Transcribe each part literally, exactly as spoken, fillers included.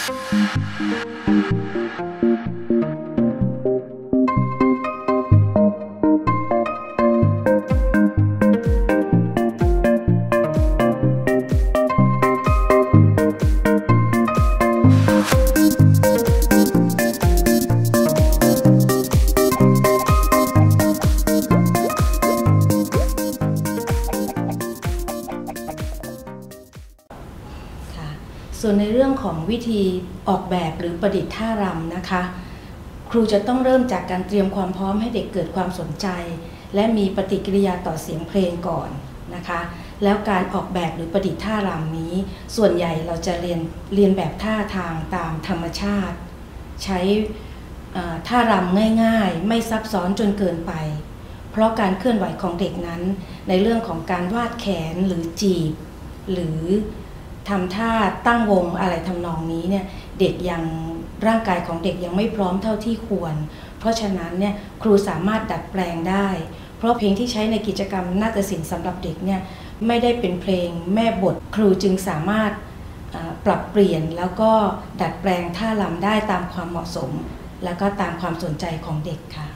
ส่วนในเรื่องของวิธีออกแบบหรือประดิษฐ์ท่ารำนะคะครูจะต้องเริ่มจากการเตรียมความพร้อมให้เด็กเกิดความสนใจและมีปฏิกิริยาต่อเสียงเพลงก่อนนะคะแล้วการออกแบบหรือประดิษฐ์ท่ารำนี้ส่วนใหญ่เราจะเรียนเรียนแบบท่าทางตามธรรมชาติใช้ท่ารำง่ายๆไม่ซับซ้อนจนเกินไปเพราะการเคลื่อนไหวของเด็กนั้นในเรื่องของการวาดแขนหรือจีบหรือทำท่าตั้งวงอะไรทำนองนี้เนี่ยเด็กยังร่างกายของเด็กยังไม่พร้อมเท่าที่ควรเพราะฉะนั้นเนี่ยครูสามารถดัดแปลงได้เพราะเพลงที่ใช้ในกิจกรรมนาฏศิลป์สำหรับเด็กเนี่ยไม่ได้เป็นเพลงแม่บทครูจึงสามารถปรับเปลี่ยนแล้วก็ดัดแปลงท่ารำได้ตามความเหมาะสมแล้วก็ตามความสนใจของเด็กค่ะ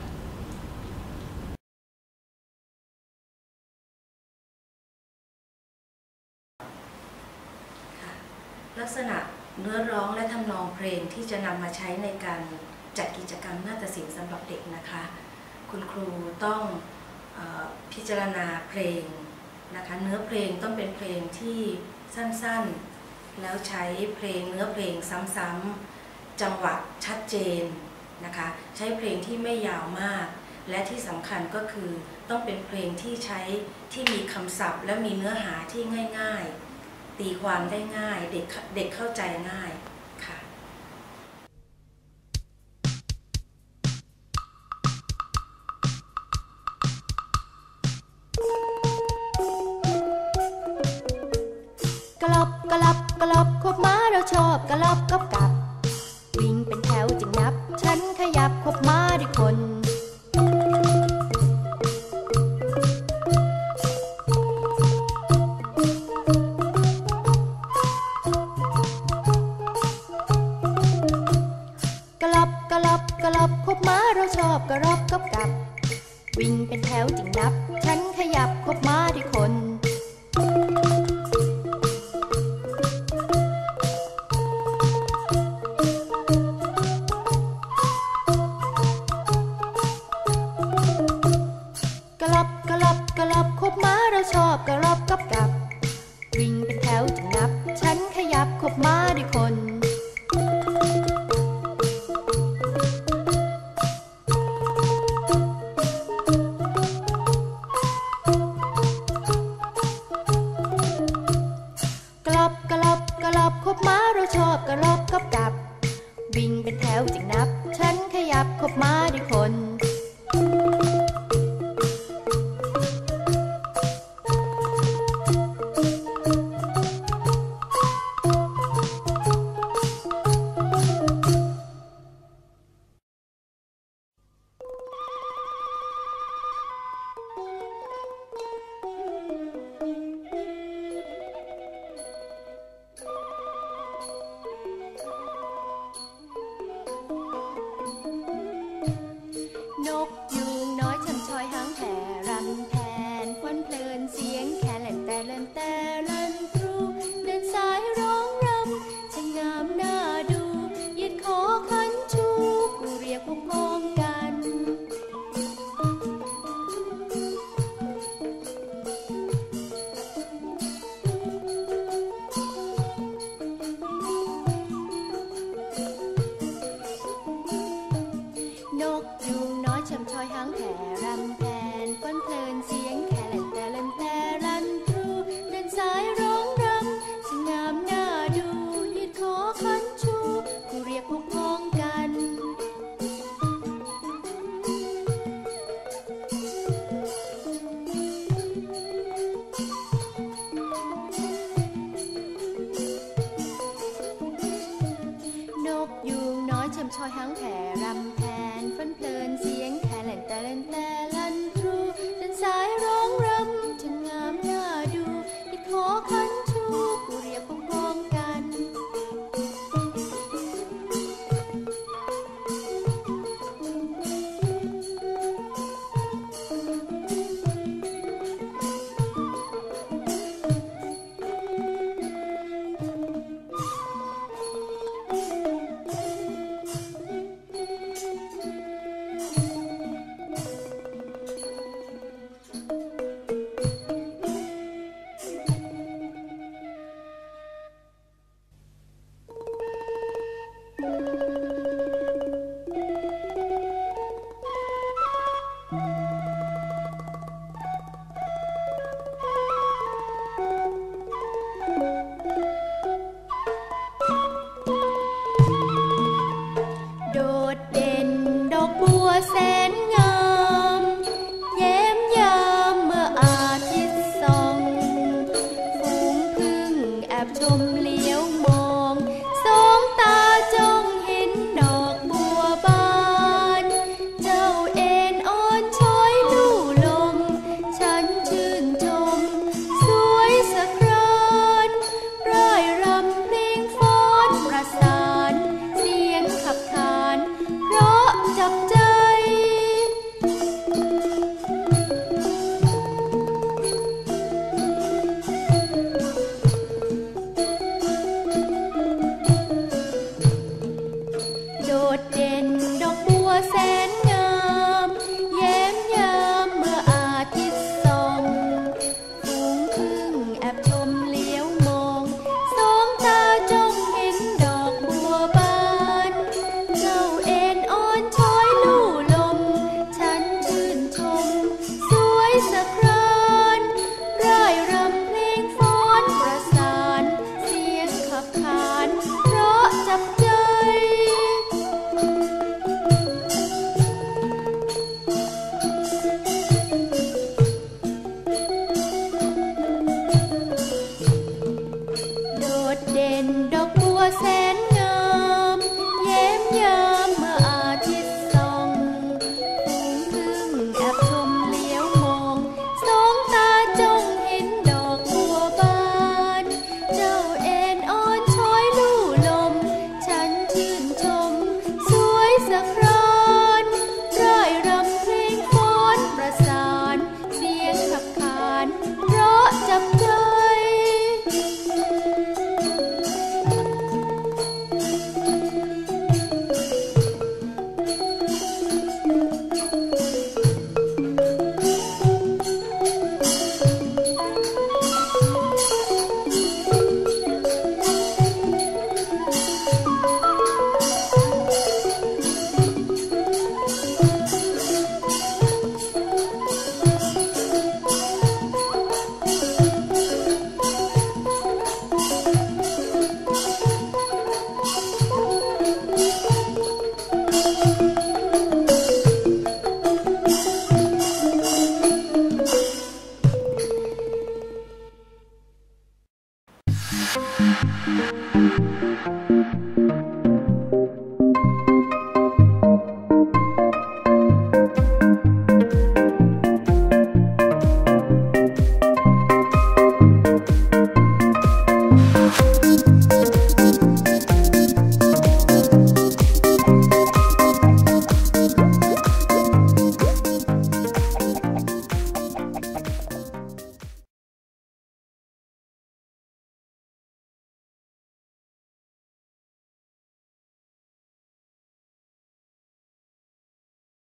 ลักษณะเนื้อร้องและทำนองเพลงที่จะนำมาใช้ในการจัดกิจกรรมนาฏศิลป์สำหรับเด็กนะคะคุณครูต้องเอ่อพิจารณาเพลงนะคะเนื้อเพลงต้องเป็นเพลงที่สั้นๆแล้วใช้เพลงเนื้อเพลงซ้ำๆจังหวะชัดเจนนะคะใช้เพลงที่ไม่ยาวมากและที่สำคัญก็คือต้องเป็นเพลงที่ใช้ที่มีคำศัพท์และมีเนื้อหาที่ง่ายๆตีความได้ง่ายเด็กเด็กเข้าใจง่ายค่ะกะลบกะลบกะลบควบม้าเราชอบกะลบกับกับวิ่งเป็นแถวจึงนับฉันขยับควบม้าด้วยคนกะลบควบม้าเราชอบกะรบกับกับวิ่งเป็นแถวจึงนับฉันขยับควบม้าด้วยคนกะลบกะลบกะลบควบม้าเราชอบกะรบกับกับวิ่งเป็นแถวจึงนับฉันขยับควบม้าด้วยคนควบม้าเราชอบกะรบกับกับวิ่งเป็นแถวจึงนับฉันขยับควบม้าด้วยคนนกยูงน้อยช่ำชอยหางแผ่รำแทนควันเพลินเสียงแค่เล่นแต่เล่นแต่เล่นทรูเดินสายร้องรำช่างงามน่าดูยืดคอขันชูกูเรียกพวกพ้องกันนกยูงน้อยช่ำชอยหางแผ่รำแทนควันเพลินเสียงแค่เล่นแต่เล่นแต่รันทรูเดินสายร้องรำช่างงามน่าดูยืดคอขันชูกูเรียกพวกพ้องกันนกยูงน้อยช่ำชอยหางแผ่รำแทนฟันเพลินเสียงแค่เล่นแต่เล่นแต่ลันทรูเดินสายร้องรำช่างงามน่าดูยืดคอขันชูกูเรียกพวกพ้องกันโดดเด่นดอกบัวแส